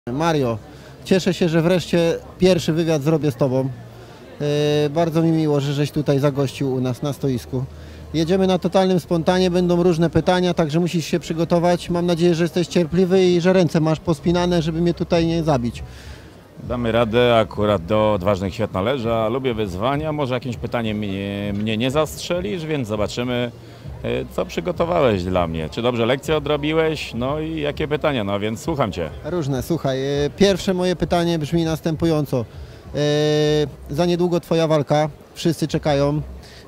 Mario, cieszę się, że wreszcie pierwszy wywiad zrobię z Tobą. Bardzo mi miło, że żeś tutaj zagościł u nas na stoisku. Jedziemy na totalnym spontanie, będą różne pytania, także musisz się przygotować. Mam nadzieję, że jesteś cierpliwy i że ręce masz pospinane, żeby mnie tutaj nie zabić. Damy radę, akurat do odważnych świat należy, a lubię wyzwania. Może jakimś pytaniem mnie nie zastrzelisz, więc zobaczymy, co przygotowałeś dla mnie. Czy dobrze lekcję odrobiłeś? No i jakie pytania? No więc słucham Cię. Różne, słuchaj. Pierwsze moje pytanie brzmi następująco. Za niedługo Twoja walka, wszyscy czekają.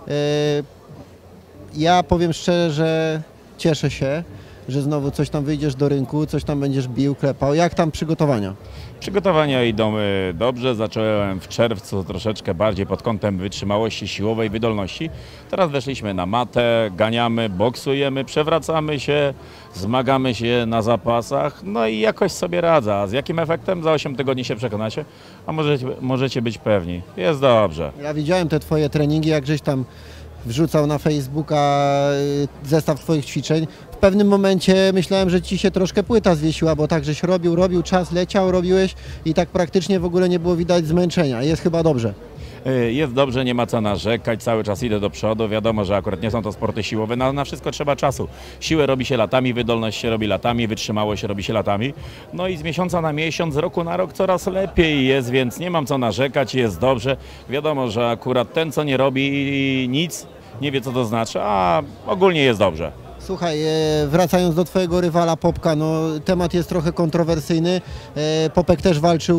Ja powiem szczerze, że cieszę się, że znowu coś tam wyjdziesz do rynku, coś tam będziesz bił, klepał. Jak tam przygotowania? Przygotowania idą dobrze. Zacząłem w czerwcu troszeczkę bardziej pod kątem wytrzymałości siłowej, wydolności. Teraz weszliśmy na matę, ganiamy, boksujemy, przewracamy się, zmagamy się na zapasach. No i jakoś sobie radzę. A z jakim efektem? Za 8 tygodni się przekonacie, a możecie być pewni. Jest dobrze. Ja widziałem te Twoje treningi, jak żeś tam wrzucał na Facebooka zestaw Twoich ćwiczeń. W pewnym momencie myślałem, że Ci się troszkę płyta zwiesiła, bo tak żeś robił, czas leciał, robiłeś i tak praktycznie w ogóle nie było widać zmęczenia. Jest chyba dobrze. Jest dobrze, nie ma co narzekać, cały czas idę do przodu. Wiadomo, że akurat nie są to sporty siłowe, na wszystko trzeba czasu. Siłę robi się latami, wydolność się robi latami, wytrzymałość się robi się latami. No i z miesiąca na miesiąc, z roku na rok coraz lepiej jest, więc nie mam co narzekać, jest dobrze. Wiadomo, że akurat ten, co nie robi nic, nie wie, co to znaczy, a ogólnie jest dobrze. Słuchaj, wracając do Twojego rywala Popka, no temat jest trochę kontrowersyjny. Popek też walczył,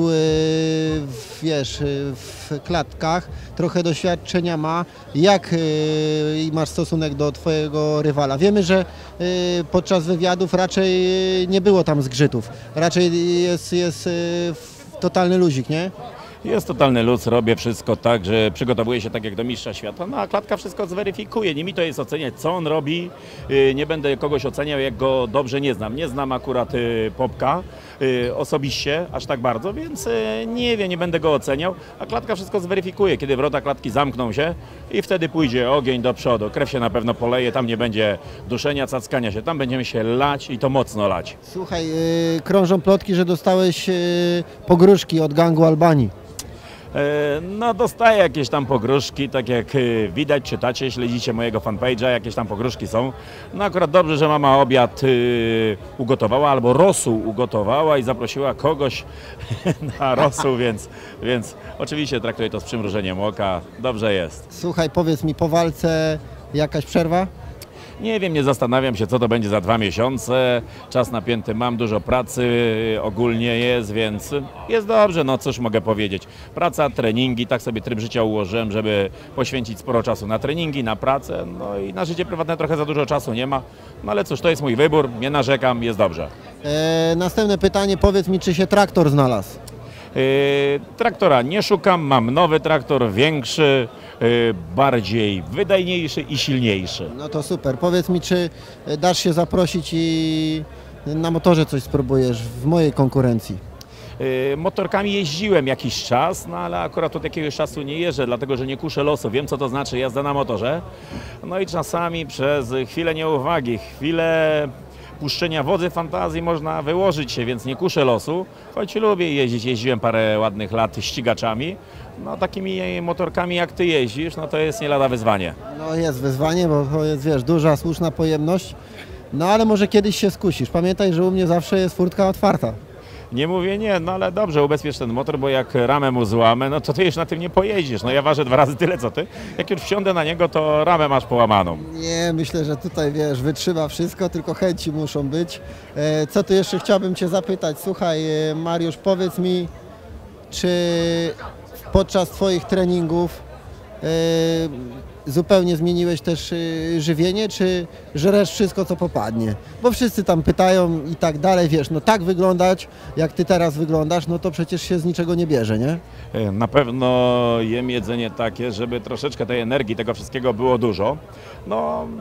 w klatkach, trochę doświadczenia ma. Jak masz stosunek do Twojego rywala? Wiemy, że podczas wywiadów raczej nie było tam zgrzytów. Raczej jest totalny luzik, nie? Jest totalny luz, robię wszystko tak, że przygotowuję się tak jak do mistrza świata, no a klatka wszystko zweryfikuje. Nie mi to jest oceniać, co on robi. Nie będę kogoś oceniał, jak go dobrze nie znam. Nie znam akurat Popka osobiście aż tak bardzo, więc nie wiem, nie będę go oceniał, a klatka wszystko zweryfikuje, kiedy wrota klatki zamkną się i wtedy pójdzie ogień do przodu. Krew się na pewno poleje, tam nie będzie duszenia, cackania się, tam będziemy się lać i to mocno lać. Słuchaj, krążą plotki, że dostałeś pogróżki od gangu Albanii. No dostaję jakieś tam pogróżki, tak jak widać, czytacie, śledzicie mojego fanpage'a, jakieś tam pogróżki są. No akurat dobrze, że mama obiad ugotowała albo rosół ugotowała i zaprosiła kogoś na rosół, więc oczywiście traktuję to z przymrużeniem oka, dobrze jest. Słuchaj, powiedz mi, po walce jakaś przerwa? Nie wiem, nie zastanawiam się, co to będzie za 2 miesiące. Czas napięty mam, dużo pracy ogólnie jest, więc jest dobrze, no cóż mogę powiedzieć. Praca, treningi, tak sobie tryb życia ułożyłem, żeby poświęcić sporo czasu na treningi, na pracę, no i na życie prywatne trochę za dużo czasu nie ma. No ale cóż, to jest mój wybór, nie narzekam, jest dobrze. Następne pytanie, powiedz mi, czy się traktor znalazł? Traktora nie szukam, mam nowy traktor, większy, bardziej wydajniejszy i silniejszy. No to super. Powiedz mi, czy dasz się zaprosić i na motorze coś spróbujesz w mojej konkurencji? Motorkami jeździłem jakiś czas, no ale akurat od jakiegoś czasu nie jeżdżę, dlatego że nie kuszę losu. Wiem, co to znaczy jazda na motorze. No i czasami przez chwilę nieuwagi, chwilę puszczenia wodzy fantazji można wyłożyć się, więc nie kuszę losu, choć lubię jeździć. Jeździłem parę ładnych lat ścigaczami. No takimi motorkami jak Ty jeździsz, no to jest nie lada wyzwanie. No jest wyzwanie, bo to jest, wiesz, duża, słuszna pojemność. No ale może kiedyś się skusisz. Pamiętaj, że u mnie zawsze jest furtka otwarta. Nie mówię nie, no ale dobrze, ubezpiecz ten motor, bo jak ramę mu złamę, no to Ty już na tym nie pojeździsz. No ja ważę 2 razy tyle co Ty. Jak już wsiądę na niego, to ramę masz połamaną. Nie, myślę, że tutaj, wiesz, wytrzyma wszystko, tylko chęci muszą być. Co tu jeszcze chciałbym Cię zapytać? Słuchaj, Mariusz, powiedz mi, czy podczas Twoich treningów zupełnie zmieniłeś też żywienie, czy żresz wszystko, co popadnie? Bo wszyscy tam pytają i tak dalej, wiesz, no tak wyglądać, jak Ty teraz wyglądasz, no to przecież się z niczego nie bierze, nie? Na pewno jem jedzenie takie, żeby troszeczkę tej energii, tego wszystkiego było dużo. No,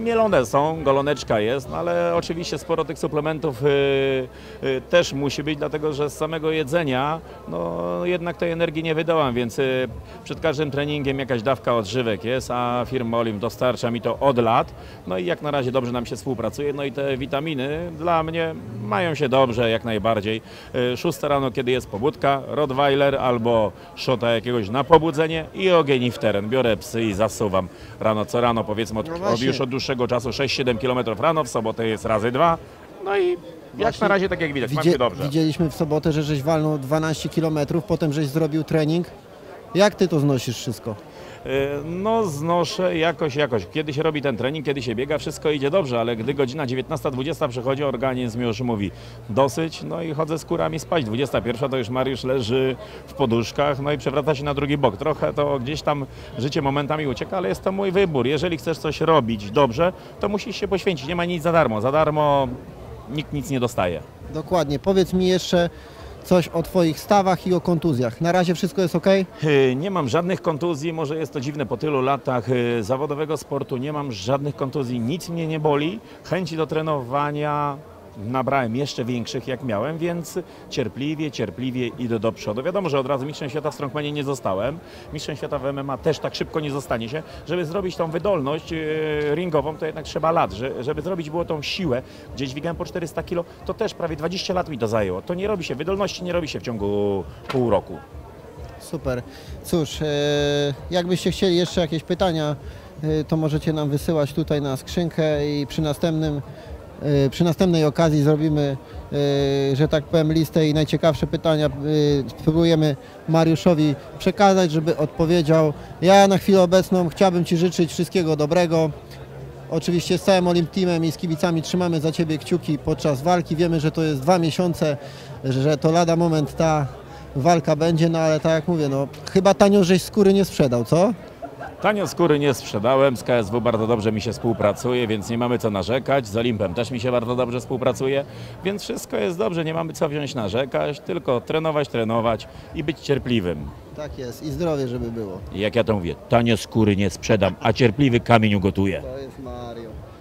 mielone są, goloneczka jest, no ale oczywiście sporo tych suplementów też musi być, dlatego że z samego jedzenia no jednak tej energii nie wydołam, więc przed każdym treningiem jakaś dawka odżywek jest, a firma Olim dostarcza mi to od lat, no i jak na razie dobrze nam się współpracuje, no i te witaminy dla mnie mają się dobrze jak najbardziej. 6 rano, kiedy jest pobudka, Rottweiler albo szota jakiegoś na pobudzenie i ogień w teren. Biorę psy i zasuwam rano co rano, powiedzmy już od dłuższego czasu 6-7 km rano, w sobotę jest razy 2, no i jak na razie tak jak widać, mam się dobrze. Widzieliśmy w sobotę, że żeś walnął 12 km, potem żeś zrobił trening. Jak ty to znosisz wszystko? No znoszę jakoś. Kiedy się robi ten trening, kiedy się biega, wszystko idzie dobrze, ale gdy godzina 19-20 przychodzi, organizm już mówi dosyć, no i chodzę z kurami spać. 21 to już Mariusz leży w poduszkach, no i przewraca się na drugi bok. Trochę to gdzieś tam życie momentami ucieka, ale jest to mój wybór. Jeżeli chcesz coś robić dobrze, to musisz się poświęcić. Nie ma nic za darmo. Za darmo nikt nic nie dostaje. Dokładnie. Powiedz mi jeszcze coś o twoich stawach i o kontuzjach. Na razie wszystko jest ok? Nie mam żadnych kontuzji, może jest to dziwne po tylu latach zawodowego sportu, nie mam żadnych kontuzji, nic mnie nie boli, chęci do trenowania nabrałem jeszcze większych jak miałem, więc cierpliwie idę do przodu. Wiadomo, że od razu mistrzem świata w strongmanie nie zostałem, mistrzem świata w MMA też tak szybko nie zostanie się. Żeby zrobić tą wydolność ringową, to jednak trzeba lat, żeby zrobić było tą siłę, gdzie dźwigałem po 400 kg, to też prawie 20 lat mi to zajęło. To nie robi się, wydolności nie robi się w ciągu pół roku. Super. Cóż, jakbyście chcieli jeszcze jakieś pytania, to możecie nam wysyłać tutaj na skrzynkę i przy następnej okazji zrobimy, że tak powiem, listę i najciekawsze pytania spróbujemy Mariuszowi przekazać, żeby odpowiedział. Ja na chwilę obecną chciałbym Ci życzyć wszystkiego dobrego. Oczywiście z całym Olimp Teamem i z kibicami trzymamy za Ciebie kciuki podczas walki. Wiemy, że to jest 2 miesiące, że to lada moment ta walka będzie, no ale tak jak mówię, no chyba tanio żeś skóry nie sprzedał, co? Tanio skóry nie sprzedałem, z KSW bardzo dobrze mi się współpracuje, więc nie mamy co narzekać. Z Olimpem też mi się bardzo dobrze współpracuje, więc wszystko jest dobrze, nie mamy co wziąć narzekać, tylko trenować i być cierpliwym. Tak jest i zdrowie, żeby było. I jak ja to mówię, tanio skóry nie sprzedam, a cierpliwy kamień ugotuję. To jest Mario.